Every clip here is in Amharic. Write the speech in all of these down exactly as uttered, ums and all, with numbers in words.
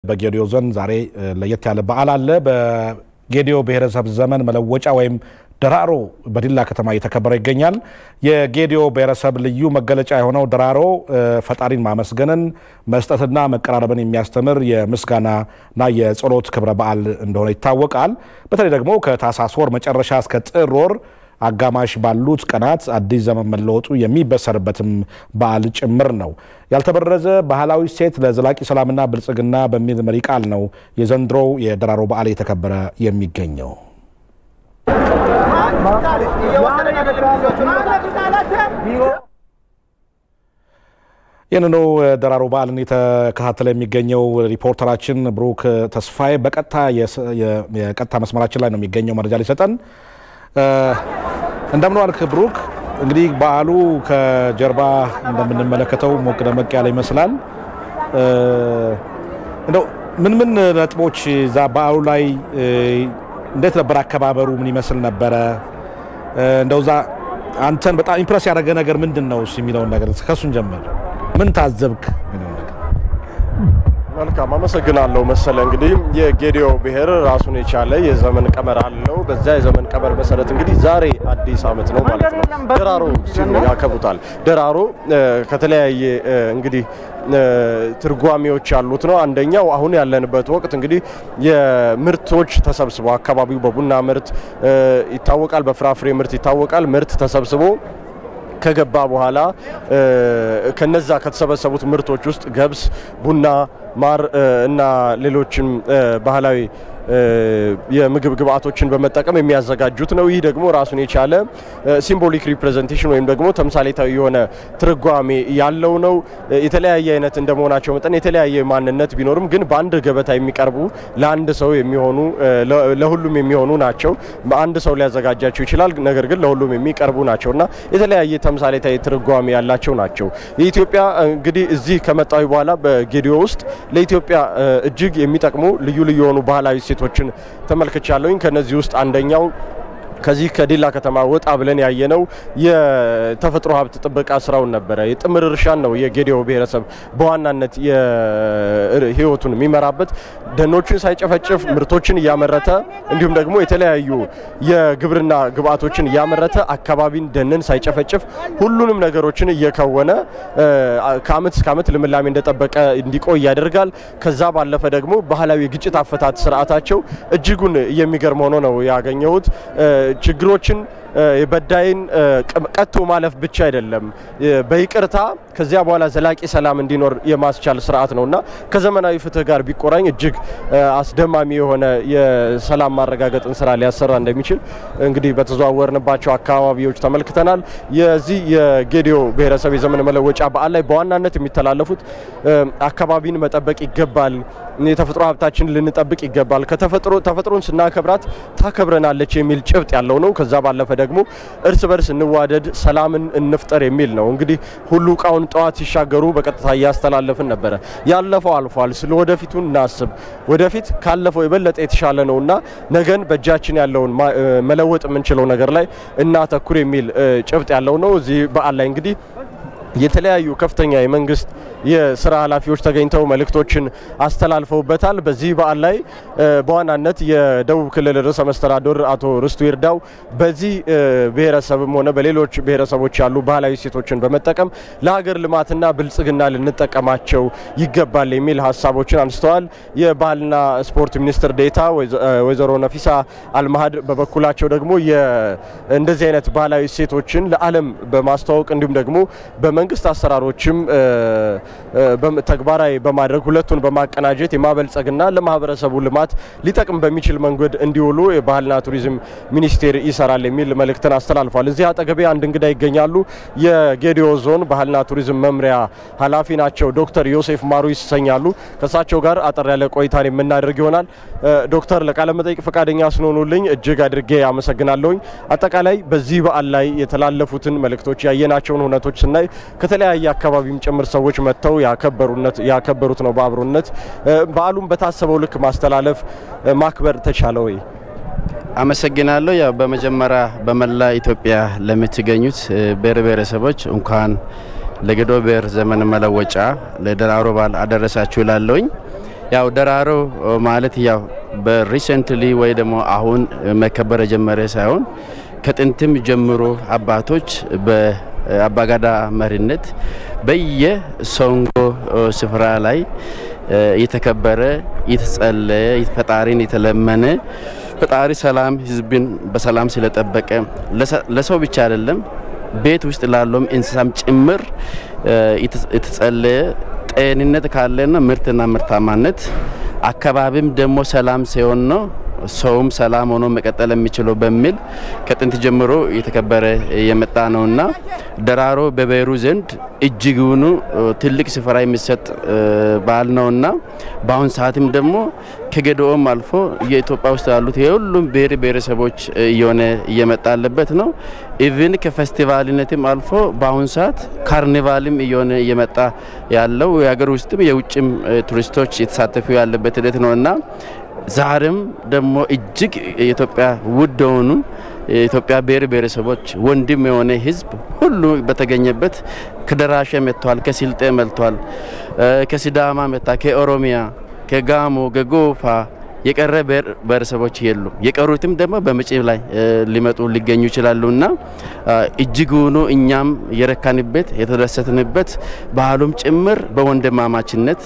በጌዲዮ ዞን ዛሬ ለየት ያለ በዓል አለ። በጌዲዮ ብሔረሰብ ዘመን መለወጫ ወይም ደራሮ በዲላ ከተማ እየተከበረ ይገኛል። የጌዲዮ ብሔረሰብ ልዩ መገለጫ የሆነው ደራሮ ፈጣሪን ማመስገንን መስጠትና መቀራረብን የሚያስተምር የምስጋናና የጸሎት ክብረ በዓል እንደሆነ ይታወቃል። በተለይ ደግሞ ከታህሳስ ወር መጨረሻ እስከ ጥር ወር አጋማሽ ባሉት ቀናት አዲስ ዘመን መለወጡ የሚበሰርበትም በዓል ጭምር ነው። ያልተበረዘ ባህላዊ ሴት ለዘላቂ ሰላምና ብልጽግና በሚል መሪ ቃል ነው የዘንድሮው የደራሮ በዓል የተከበረ የሚገኘው። የነኖ ደራሮ በዓልን የተከታተለ የሚገኘው ሪፖርተራችን ብሩክ ተስፋዬ በቀጥታ የቀጥታ መስመራችን ላይ ነው የሚገኘው መረጃ ሊሰጠን። እንደምን ዋልክ ብሩክ? እንግዲህ በዓሉ ከጀርባ እንደምንመለከተው ሞቅ ደመቅ ያለ ይመስላል። እንደው ምን ምን ነጥቦች እዛ በዓሉ ላይ እንዴት ነበር አከባበሩ? ምን ይመስል ነበረ? እንደው ዛ አንተን በጣም ኢምፕረስ ያደረገ ነገር ምንድነው የሚለው ነገር ከሱን ጀምር። ምን ታዘብክ? መልካም አመሰግናለሁ መሰለ። እንግዲህ የጌዲዮ ብሔር ራሱን የቻለ የዘመን ቀመር አለው። በዛ የዘመን ቀመር መሰረት እንግዲህ ዛሬ አዲስ አመት ነው ማለት ነው። ደራሮ ሲሉ ያከብሩታል። ደራሮ ከተለያየ እንግዲህ ትርጓሜዎች ያሉት ነው። አንደኛው አሁን ያለንበት ወቅት እንግዲህ የምርቶች ተሰብስበው አካባቢው በቡና ምርት ይታወቃል፣ በፍራፍሬ ምርት ይታወቃል። ምርት ተሰብስቦ ከገባ በኋላ ከነዛ ከተሰበሰቡት ምርቶች ውስጥ ገብስ፣ ቡና፣ ማር እና ሌሎችም ባህላዊ የምግብ ግብአቶችን በመጠቀም የሚያዘጋጁት ነው። ይህ ደግሞ ራሱን የቻለ ሲምቦሊክ ሪፕሬዘንቴሽን ወይም ደግሞ ተምሳሌታዊ የሆነ ትርጓሜ ያለው ነው። የተለያየ አይነት እንደመሆናቸው መጠን የተለያየ ማንነት ቢኖርም ግን በአንድ ገበታ የሚቀርቡ ለአንድ ሰው የሚሆኑ ለሁሉም የሚሆኑ ናቸው። አንድ ሰው ሊያዘጋጃቸው ይችላል፣ ነገር ግን ለሁሉም የሚቀርቡ ናቸውና የተለያየ ተምሳሌታዊ ትርጓሜ ያላቸው ናቸው። የኢትዮጵያ እንግዲህ እዚህ ከመጣው በኋላ በጌዲዮ ውስጥ ለኢትዮጵያ እጅግ የሚጠቅሙ ልዩ ልዩ የሆኑ ባህላዊ ሴቶችን ተመልክቻለሁኝ። ከነዚህ ውስጥ አንደኛው ከዚህ ከዲላ ከተማ ወጣ ብለን ያየነው የተፈጥሮ ሀብት ጥበቃ ስራውን ነበር። የጥምር እርሻን ነው የጌዲዮ ብሔረሰብ በዋናነት የህይወቱን የሚመራበት። ደኖችን ሳይጨፈጭፍ ምርቶችን ያመረተ እንዲሁም ደግሞ የተለያዩ የግብርና ግብአቶችን ያመረተ አካባቢን ደንን ሳይጨፈጭፍ ሁሉንም ነገሮችን እየከወነ ከአመት እስከ አመት ልምላሜ እንደጠበቀ እንዲቆይ ያደርጋል። ከዛ ባለፈ ደግሞ ባህላዊ ግጭት አፈታት ስርዓታቸው እጅጉን የሚገርም ሆኖ ነው ያገኘሁት። ችግሮችን የበዳይን ቀጥቶ ማለፍ ብቻ አይደለም፣ በይቅርታ ከዚያ በኋላ ዘላቂ ሰላም እንዲኖር የማስቻል ስርዓት ነውና ከዘመናዊ ፍትህ ጋር ቢቆራኝ እጅግ አስደማሚ የሆነ የሰላም ማረጋገጥን ስራ ሊያሰራ እንደሚችል እንግዲህ በተዘዋወርንባቸው አካባቢዎች ተመልክተናል። የዚህ የጌዲዮ ብሔረሰብ የዘመን መለወጫ በዓል ላይ በዋናነት የሚተላለፉት አካባቢን መጠበቅ ይገባል፣ የተፈጥሮ ሀብታችን ልንጠብቅ ይገባል፣ ከተፈጥሮ ተፈጥሮን ስናከብራት ታከብረናለች የሚል ጭብጥ ያለው ነው። ከዛ ባለፈ ደግሞ እርስ በርስ እንዋደድ፣ ሰላምን እንፍጠር የሚል ነው። እንግዲህ ሁሉ ቃውን ጧት ሲሻገሩ በቀጥታ ያስተላልፍን ነበር። ያለፈው አልፏል፣ ስለ ወደፊቱ እናስብ፣ ወደፊት ካለፈው የበለጠ የተሻለ ነውና ነገን በእጃችን ያለውን መለወጥ የምንችለው ነገር ላይ እናተኩር የሚል ጭብጥ ያለው ነው። እዚህ በዓል ላይ እንግዲህ የተለያዩ ከፍተኛ የመንግስት የሥራ ኃላፊዎች ተገኝተው መልእክቶችን አስተላልፈውበታል። በዚህ በዓል ላይ በዋናነት የደቡብ ክልል ርዕሰ መስተዳድር አቶ ርስቱ ይርዳው በዚህ ብሔረሰብም ሆነ በሌሎች ብሔረሰቦች ያሉ ባህላዊ ሴቶችን በመጠቀም ለሀገር ልማትና ብልጽግና ልንጠቀማቸው ይገባል የሚል ሐሳቦችን አንስተዋል። የባህልና ስፖርት ሚኒስትር ዴታ ወይዘሮ ነፊሳ አልማሃድ በበኩላቸው ደግሞ እንደዚህ አይነት ባህላዊ ሴቶችን ለዓለም በማስተዋወቅ እንዲሁም ደግሞ በመንግስት አሰራሮችም በተግባራዊ በማድረግ ሁለቱን በማቀናጀት የማበልጸግና ለማህበረሰቡ ልማት ሊጠቅም በሚችል መንገድ እንዲውሉ የባህልና ቱሪዝም ሚኒስቴር ይሰራል የሚል መልእክትን አስተላልፏል። እዚህ አጠገቤ አንድ እንግዳ ይገኛሉ። የጌዲዮ ዞን ባህልና ቱሪዝም መምሪያ ኃላፊ ናቸው። ዶክተር ዮሴፍ ማሩ ይሰኛሉ። ከሳቸው ጋር አጠር ያለ ቆይታን የምናደርግ ይሆናል። ዶክተር ለቃለ መጠይቅ ፈቃደኛ ስለሆኑልኝ እጅግ አድርጌ አመሰግናለሁ። አጠቃላይ በዚህ በዓል ላይ የተላለፉትን መልእክቶች ያየናቸውን ሁነቶች ስናይ ከተለያየ አካባቢም ጭምር ሰዎች መጥተው ያከበሩነት ያከበሩት ነው። በአብሮነት በዓሉን በታሰበው ልክ ማስተላለፍ ማክበር ተቻለ ወይ? አመሰግናለሁ። ያ በመጀመሪያ በመላ ኢትዮጵያ ለምትገኙት ብሔር ብሔረሰቦች እንኳን ለጌዲዮ ብሔር ዘመን መለወጫ ለደራሮ በዓል አደረሳችሁ ላለውኝ ያው ደራሮ ማለት ያው በሪሰንትሊ ወይ ደግሞ አሁን መከበር ጀመረ ሳይሆን ከጥንትም ጀምሮ አባቶች በአባጋዳ መሪነት በየሶንጎ ስፍራ ላይ የተከበረ የተጸለየ ፈጣሪን የተለመነ ፈጣሪ ሰላም ህዝብን በሰላም ስለጠበቀ ለሰው ብቻ አይደለም ቤት ውስጥ ላሉም እንስሳም ጭምር የተጸለየ ጤንነት ካለና ምርትና ምርታማነት አካባቢም ደግሞ ሰላም ሲሆን ነው ሰውም ሰላም ሆኖ መቀጠል የሚችለው በሚል ከጥንት ጀምሮ የተከበረ የመጣ ነውና ደራሮ በብሔሩ ዘንድ እጅጉኑ ትልቅ ስፍራ የሚሰጥ በዓል ነውና በአሁን ሰዓትም ደግሞ ከገዶም አልፎ የኢትዮጵያ ውስጥ ያሉት የሁሉም ብሔር ብሔረሰቦች እየሆነ እየመጣለበት ነው ኢቭን ከፌስቲቫልነትም አልፎ በአሁን ሰዓት ካርኒቫልም እየሆነ እየመጣ ያለው የሀገር ውስጥም የውጭም ቱሪስቶች የተሳተፉ ያለበት ሂደት ነውና ዛሬም ደግሞ እጅግ የኢትዮጵያ ውድ ሆኑ የኢትዮጵያ ብሔር ብሔረሰቦች ወንድም የሆነ ህዝብ ሁሉ በተገኘበት ከደራሼ መጥቷል ከሲልጤ መጥቷል ከሲዳማ መጣ ከኦሮሚያ ከጋሞ ከጎፋ የቀረ ብሔረሰቦች የሉ የቀሩትም ደግሞ በመጪው ላይ ሊመጡ ሊገኙ ይችላሉና እጅጉኑ እኛም የረካንበት የተደሰትንበት ባህሉም ጭምር በወንድማማችነት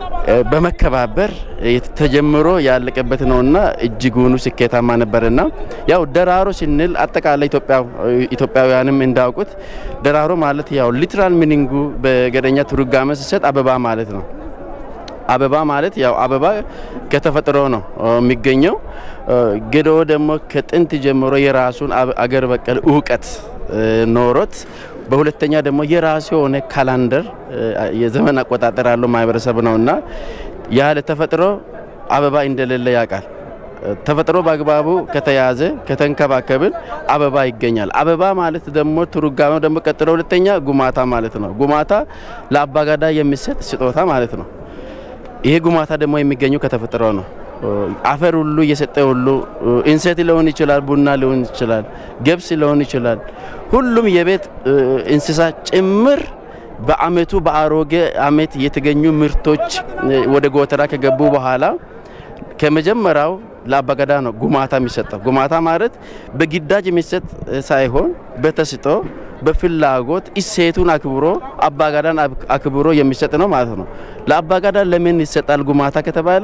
በመከባበር ተጀምሮ ያለቀበት ነውና እጅጉኑ ስኬታማ ነበርና ያው ደራሮ ሲንል አጠቃላይ ኢትዮጵያ ኢትዮጵያውያንም እንዳውቁት ደራሮ ማለት ያው ሊትራል ሚኒንጉ በገደኛ ትርጓሜ ሲሰጥ አበባ ማለት ነው አበባ ማለት ያው አበባ ከተፈጥሮ ነው የሚገኘው ገዶ ደግሞ ከጥንት ጀምሮ የራሱን አገር በቀል ዕውቀት ኖሮት በሁለተኛ ደግሞ የራሱ ሆነ ካላንደር የዘመን አቆጣጠር ያለው ማህበረሰብ ነውና ያለ ተፈጥሮ አበባ እንደሌለ ያቃል ተፈጥሮ በአግባቡ ከተያዘ ከተንከባከብን አበባ ይገኛል አበባ ማለት ደግሞ ትርጓሜው ደግሞ ቀጥሎ ሁለተኛ ጉማታ ማለት ነው ጉማታ ለአባጋዳ የሚሰጥ ስጦታ ማለት ነው ይሄ ጉማታ ደግሞ የሚገኘው ከተፈጥሮ ነው አፈር ሁሉ እየሰጠ ሁሉ እንሰት ሊሆን ይችላል ቡና ሊሆን ይችላል ገብስ ሊሆን ይችላል ሁሉም የቤት እንስሳ ጭምር በአመቱ በአሮጌ አመት የተገኙ ምርቶች ወደ ጎተራ ከገቡ በኋላ ከመጀመሪያው ለአባጋዳ ነው ጉማታ የሚሰጠው ጉማታ ማለት በግዳጅ የሚሰጥ ሳይሆን በተስጦ በፍላጎት እሴቱን አክብሮ አባጋዳን አክብሮ የሚሰጥ ነው ማለት ነው ለአባጋዳ ለምን ይሰጣል ጉማታ ከተባለ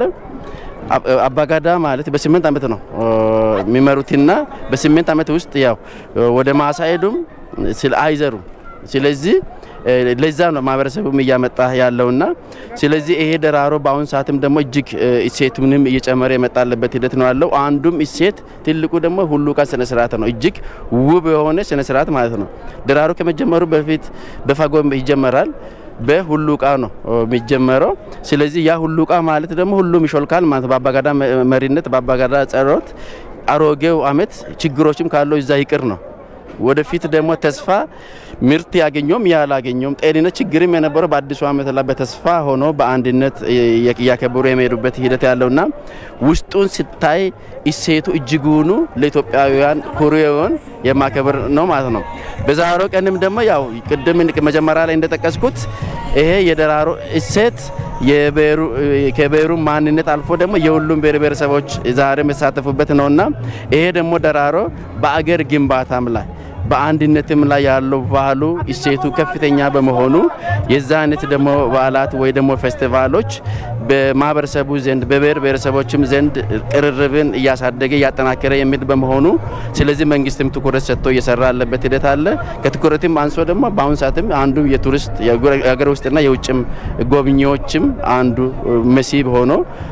አባጋዳ ማለት በስምንት አመት ነው የሚመሩትና በስምንት አመት ውስጥ ያው ወደ ማሳይዱም ስለ አይዘሩ ስለዚህ ለዛ ነው ማህበረሰቡም እያመጣ ያለውና ስለዚህ ይሄ ደራሮ ባውን ሰዓትም ደግሞ እጅግ እሴቱንም እየጨመረ የመጣለበት ሂደት ነው ያለው አንዱም እሴት ትልቁ ደግሞ ሁሉ ቃ ስነ ስርዓት ነው እጅግ ውብ የሆነ ስነ ስርዓት ማለት ነው ደራሮ ከመጀመሩ በፊት በፋጎም ይጀመራል በሁሉ ቃ ነው የሚጀመረው ስለዚህ ያ ሁሉ ቃ ማለት ደግሞ ሁሉም ይሾልካል ማለት በአባጋዳ መሪነት በአባጋዳ ጸሎት አሮጌው አመት ችግሮችም ካለው እዛ ይቅር ነው ወደፊት ደግሞ ተስፋ ምርት ያገኘውም ያላገኘውም ጤንነት ችግርም የነበረው በአዲሱ አመት ላይ በተስፋ ሆኖ በአንድነት ያከበሩ የሚሄዱበት ሂደት ያለውና ውስጡን ሲታይ እሴቱ እጅጉኑ ለኢትዮጵያውያን ኩሪዮን የማከበር ነው ማለት ነው በዛሬ ቀንም ደግሞ ያው ቅድም መጀመሪያ ላይ እንደተጠቀስኩት ይሄ የደራሮ እሴት የበሩ ከበሩ ማንነት አልፎ ደግሞ የሁሉም ብሔር ብሔረሰቦች ዛሬ መሳተፉበት ነውና ይሄ ደግሞ ደራሮ በአገር ግንባታም ላይ በአንድነትም ላይ ያለው ባህሉ እሴቱ ከፍተኛ በመሆኑ የዛነት ደግሞ በዓላት ወይ ደግሞ ፌስቲቫሎች በማህበረሰቡ ዘንድ በብሔር ብሔረሰቦችም ዘንድ ቅርርብን ያሳደገ ያጠናከረ የሚል በመሆኑ ስለዚህ መንግስትም ትኩረት ሰጥቶ እየሰራ ያለበት ሂደት አለ ከትኩረትም አንሶ ደግሞ በአሁን ሰዓትም አንዱ የቱሪስት የሀገር ውስጥና የውጭም ጎብኚዎችም አንዱ መስህብ ሆኖ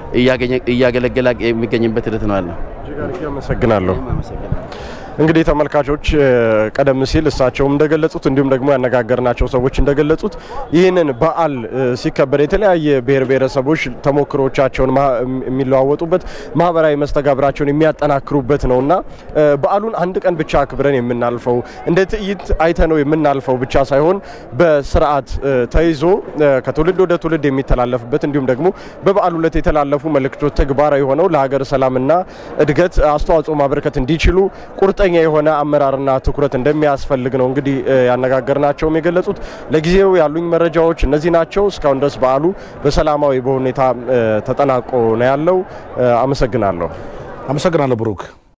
እያገለገለ የሚገኝበት ሂደት ነው አለ አመሰግናለሁ እንግዲህ ተመልካቾች ቀደም ሲል እሳቸውም እንደገለጹት እንዲሁም ደግሞ ያነጋገርናቸው ሰዎች እንደገለጹት ይህንን በዓል ሲከበር የተለያየ ብሔር ብሔረሰቦች ተሞክሮቻቸውን የሚለዋወጡበት ማህበራዊ መስተጋብራቸውን የሚያጠናክሩበት ነውና በዓሉን አንድ ቀን ብቻ አክብረን የምናልፈው እንደ ትዕይንት አይተነው የምናልፈው ብቻ ሳይሆን በስርዓት ተይዞ ከትውልድ ወደ ትውልድ የሚተላለፍበት እንዲሁም ደግሞ በበዓሉ ዕለት የተላለፉ መልእክቶች ተግባራዊ ሆነው ለሀገር ሰላምና እድገት አስተዋጽኦ ማበርከት እንዲችሉ ቁርጠ ቁርጠኛ የሆነ አመራርና ትኩረት እንደሚያስፈልግ ነው እንግዲህ ያነጋገርናቸው የገለጹት። ለጊዜው ያሉኝ መረጃዎች እነዚህ ናቸው። እስካሁን ድረስ በዓሉ በሰላማዊ በሁኔታ ተጠናቆ ነው ያለው። አመሰግናለሁ። አመሰግናለሁ ብሩክ።